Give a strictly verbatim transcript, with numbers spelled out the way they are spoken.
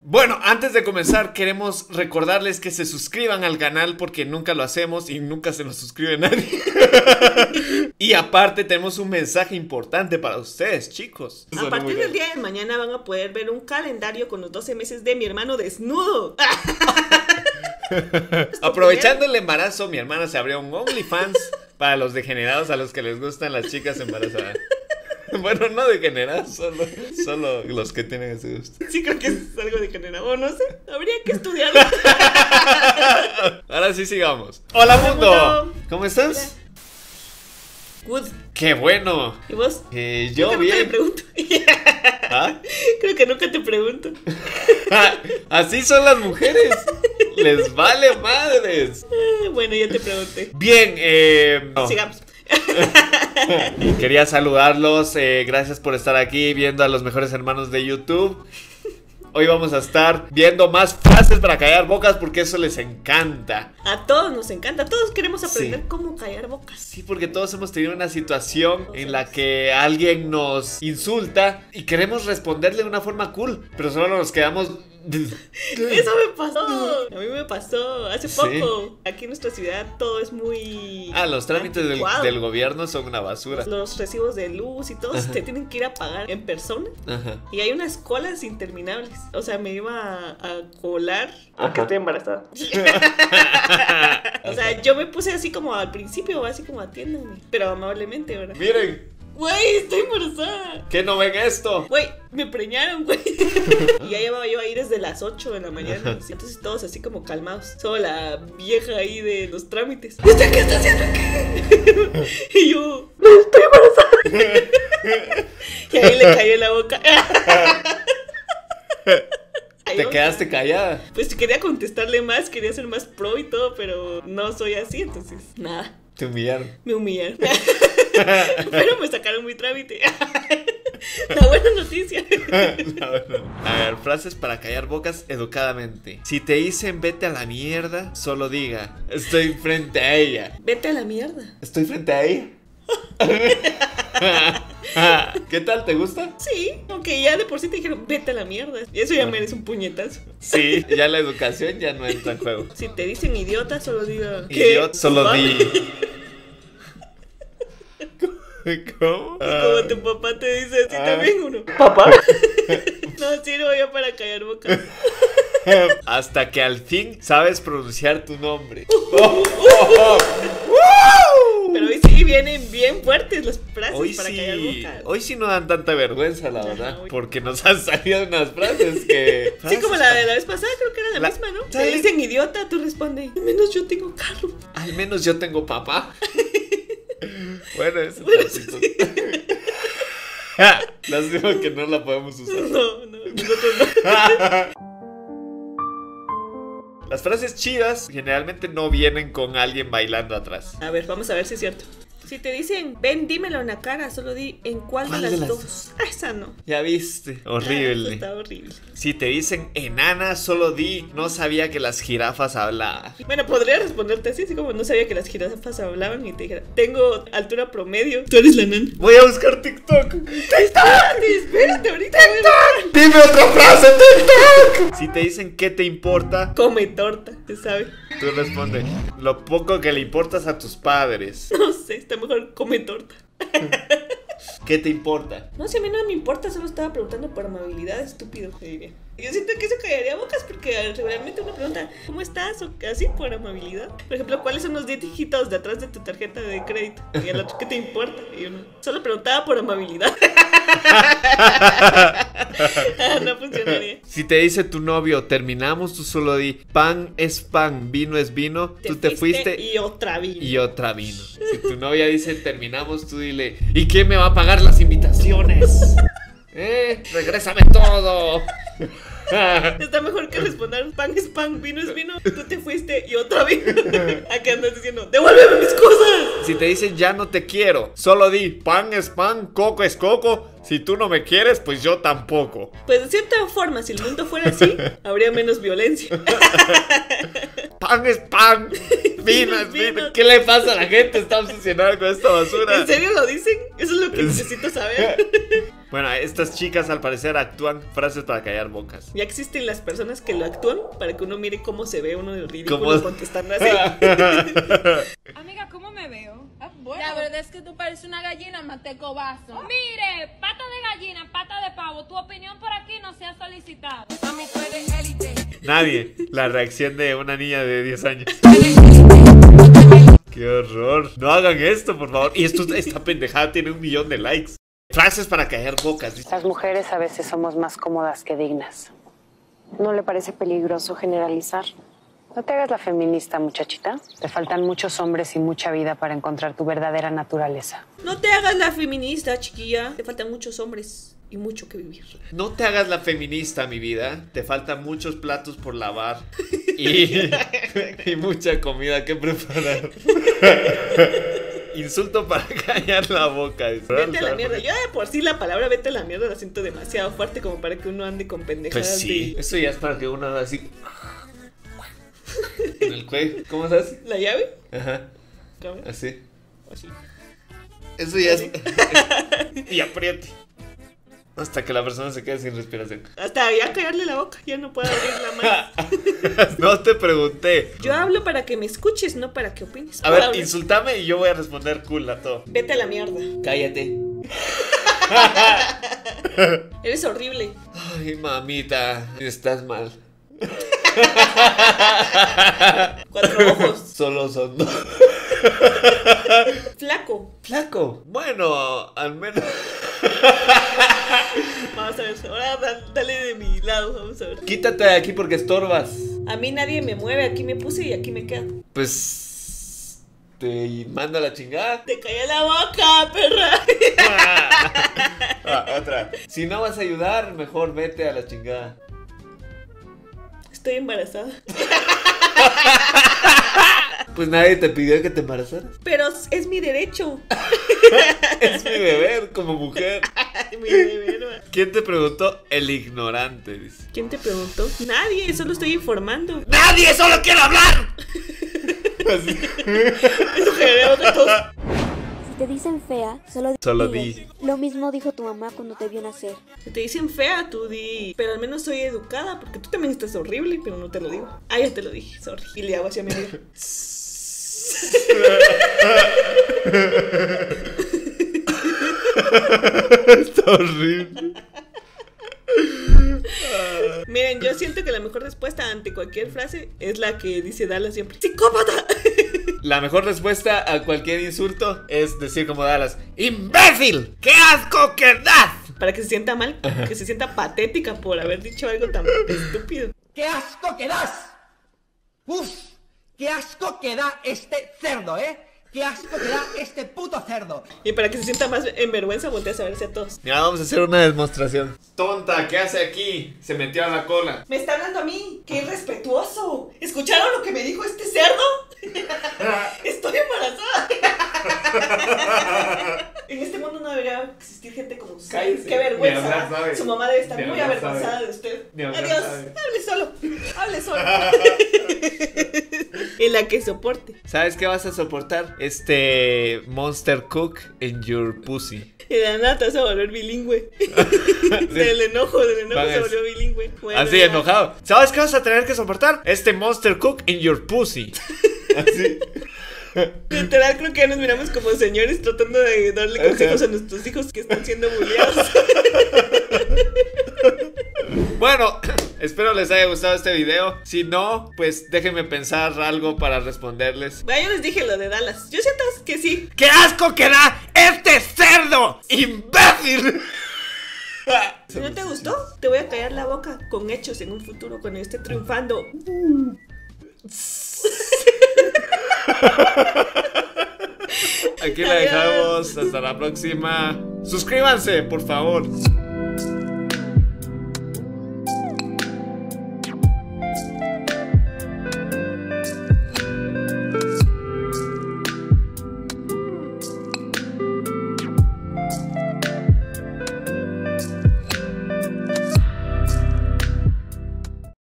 Bueno, antes de comenzar queremos recordarles que se suscriban al canal porque nunca lo hacemos y nunca se nos suscribe nadie. Y aparte tenemos un mensaje importante para ustedes, chicos. A partir del día de mañana van a poder ver un calendario con los doce meses de mi hermano desnudo. Aprovechando el embarazo, mi hermana se abrió un OnlyFans para los degenerados a los que les gustan las chicas embarazadas. Bueno, no degenerados, solo, solo los que tienen ese gusto. Sí, creo que es algo degenerado, no sé, habría que estudiarlo. Ahora sí sigamos. Hola mundo, Hola. ¿Cómo estás? Good. ¡Qué bueno! ¿Y vos? Eh, yo Creo que bien. nunca te pregunto. ¿Ah? Creo que nunca te pregunto. Así son las mujeres. Les vale madres. Ah, bueno, ya te pregunté. Bien, eh... no. Sigamos. Quería saludarlos, eh, gracias por estar aquí viendo a los mejores hermanos de YouTube. Hoy vamos a estar viendo más frases para callar bocas porque eso les encanta. A todos nos encanta, todos queremos aprender Sí. cómo callar bocas. Sí, porque todos hemos tenido una situación en la que alguien nos insulta y queremos responderle de una forma cool, pero solo nos quedamos... Eso me pasó. A mí me pasó hace Sí. poco. Aquí en nuestra ciudad todo es muy... Ah, los trámites del, anticuado. del gobierno son una basura. Los recibos de luz y todo Ajá. te tienen que ir a pagar en persona. Ajá. Y hay unas colas interminables. O sea, me iba a, a colar porque estoy embarazada. O sea, yo me puse así como al principio, así como atiéndanme, pero amablemente, ¿verdad? Miren, Güey, estoy embarazada. ¿qué no ven esto? Güey, me preñaron, güey. Y ya llevaba yo ahí desde las ocho de la mañana. Entonces todos así como calmados. Solo la vieja ahí de los trámites. ¿Y usted qué está haciendo aquí? Y yo, no, estoy embarazada. Y ahí le cayó en la boca. Ahí Te vamos. quedaste callada. Pues quería contestarle más, quería ser más pro y todo, pero no soy así, entonces nada, Te humillaron. me humillaron. Pero me sacaron mi trámite. La buena noticia. No, no. A ver, frases para callar bocas educadamente. Si te dicen vete a la mierda, solo diga estoy frente a ella. Vete a la mierda. ¿Estoy frente a ella? ¿Qué tal? ¿Te gusta? Sí, aunque ya de por sí te dijeron vete a la mierda. Y eso ya merece un puñetazo. Sí, ya la educación ya no entra en juego. Si te dicen idiota, solo diga Idiota, solo ¿Papá? di. ¿Cómo? Y como tu papá te dice así Ah. también uno. ¿Papá? No sirvo yo para callar bocas. Hasta que al fin sabes pronunciar tu nombre. Pero hoy sí vienen bien fuertes las frases Hoy para sí, callar bocas. hoy sí no dan tanta vergüenza, la Ajá, verdad. hoy- Porque nos han salido unas frases que... Sí, como la de la vez pasada, creo que era la, La- misma, ¿no? ¿Sale? Te dicen idiota, tú respondes, al menos yo tengo carro. Al menos yo tengo papá. Bueno, eso Bueno, está sí. chistoso. Lástima que no la podemos usar. No, no, nosotros no. Las frases chidas generalmente no vienen con alguien bailando atrás. A ver, vamos a ver si es cierto. Si te dicen, ven, dímelo en la cara, solo di en cuál, ¿Cuál de, las de las dos? dos? Ah, esa no. Ya viste, Ah, horrible. eso está horrible. Si te dicen enana, solo di no sabía que las jirafas hablaban. Bueno, podría responderte así, así como no sabía que las jirafas hablaban y te dijera, tengo altura promedio, tú eres la nana. Voy a buscar TikTok. Espérate, espérate, ahorita voy a- Dime otra frase, TikTok. Si te dicen qué te importa, Come torta, se sabe. tú responde lo poco que le importas a tus padres. No sé, está mejor come torta. ¿Qué te importa? No, si a mí no me importa, solo estaba preguntando por amabilidad, estúpido, te diría. Yo siento que eso callaría bocas porque realmente uno pregunta, ¿cómo estás? O así por amabilidad. Por ejemplo, ¿cuáles son los diez dígitos de atrás de tu tarjeta de crédito? Y el otro, ¿qué te importa? Y uno, solo preguntaba por amabilidad. No funcionaría. Si te dice tu novio, terminamos, tú solo di pan es pan, vino es vino, tú te fuiste y otra vino. y otra vino. Si tu novia dice terminamos, tú dile, ¿y quién me va a pagar las invitaciones? Eh, regrésame todo. Está mejor que responder pan es pan, vino es vino, tú te fuiste y otra vino. Acá andas diciendo, devuélveme mis cosas. Si te dicen ya no te quiero, solo di pan es pan, coco es coco. Si tú no me quieres, pues yo tampoco. Pues de cierta forma, si el mundo fuera así, habría menos violencia. Pan es pan, vino es vino. ¿Qué le pasa a la gente? Está obsesionada con esta basura. ¿En serio lo dicen? Eso es lo que necesito saber. Bueno, estas chicas al parecer actúan frases para callar bocas. Ya existen las personas que lo actúan para que uno mire cómo se ve uno de ridículo ¿Cómo? contestando así. Amiga, ¿cómo me veo? Ah, bueno. La verdad es que tú pareces una gallina mantecobazo. Mire, pata de gallina, pata de pavo. Tu opinión por aquí no se ha solicitado. Mami, tú eres élite. Nadie. La reacción de una niña de diez años. ¡Qué horror! No hagan esto, por favor. Y esto, esta pendejada tiene un millón de likes. Frases para callar bocas. Las mujeres a veces somos más cómodas que dignas. ¿No le parece peligroso generalizar? No te hagas la feminista, muchachita. Te faltan muchos hombres y mucha vida para encontrar tu verdadera naturaleza. No te hagas la feminista, chiquilla. Te faltan muchos hombres y mucho que vivir. No te hagas la feminista, mi vida. Te faltan muchos platos por lavar. Y, y mucha comida que preparar. Insulto para callar la boca. Vete a la mierda. Yo de por sí la palabra vete a la mierda la siento demasiado fuerte como para que uno ande con pendejadas. Pues sí, de... eso ya es para que uno haga así en el cuello. ¿Cómo se hace? ¿La llave? Ajá, ¿Cómo? así. Así. Eso ya es. Y apriete hasta que la persona se quede sin respiración. Hasta ya callarle la boca. Ya no puedo abrirla más. No te pregunté. Yo hablo para que me escuches, no para que opines. A ver, Habla. insultame y yo voy a responder cool a todo. Vete a la mierda. Cállate. Eres horrible. Ay, mamita, estás mal. Cuatro ojos. Solo son dos. Flaco. Flaco. Bueno, al menos. Vamos a ver. Ahora da- dale de mi lado. Vamos a ver. Quítate de aquí porque estorbas. A mí nadie me mueve. Aquí me puse y aquí me quedo. Pues. Te mando a la chingada. Te calla la boca, perra. Ah, otra. Si no vas a ayudar, mejor vete a la chingada. Estoy embarazada. Pues nadie te pidió que te embarazaras. Pero es mi derecho. Es mi deber como mujer. Mi deber, ma. ¿Quién te preguntó? El ignorante, dice. ¿Quién te preguntó? Nadie, solo estoy informando. ¡Nadie! ¡Solo quiero hablar! Así. Eso generó de todos. Si te dicen fea, solo, Solo diles. di. Lo mismo dijo tu mamá cuando te vio nacer. Si te dicen fea, tú di. Pero al menos soy educada, porque tú también estás horrible, pero no te lo digo. Ah, ya te lo dije, sorry. Y le hago hacia mi amiga. Está horrible. Miren, yo siento que la mejor respuesta ante cualquier frase es la que dice Dallas siempre. ¡Psicópata! La mejor respuesta a cualquier insulto es decir como Dallas: ¡imbécil! ¡Qué asco que das! Para que se sienta mal, que se sienta patética por haber dicho algo tan estúpido. ¡Qué asco que das! ¡Uf! ¡Qué asco que da este cerdo, eh! ¡Qué asco que da este puto cerdo! Y para que se sienta más en vergüenza, volteas a verse a todos. Ya vamos a hacer una demostración. Tonta, ¿qué hace aquí? Se metió a la cola. Me está hablando a mí. ¡Qué irrespetuoso! ¿Escucharon lo que me dijo este cerdo? Estoy embarazada. En este mundo no debería existir gente como usted. Cállese. ¡Qué vergüenza! Ni hablar sabe. Su mamá debe estar Ni muy hablar avergonzada sabe. de usted. Ni hablar Adiós. sabe. Hable solo. Hable solo. En la que soporte. ¿Sabes qué vas a soportar? Este Monster Cook in your pussy. Y de la nada te vas a volver bilingüe. Del enojo, del enojo Van se a- volvió bilingüe. Bueno, Así, ya. enojado. ¿Sabes qué vas a tener que soportar? Este Monster Cook in your pussy. Así. Literal, creo que ya nos miramos como señores tratando de darle Ajá. consejos a nuestros hijos que están siendo bulleados. Bueno, espero les haya gustado este video. Si no, pues déjenme pensar algo para responderles. Ah, yo les dije lo de Dallas. Yo siento que sí. ¡Qué asco que da este cerdo! ¡Imbécil! Si no te gustó, te voy a callar la boca con hechos en un futuro cuando yo esté triunfando. Aquí la dejamos. Hasta la próxima. Suscríbanse, por favor.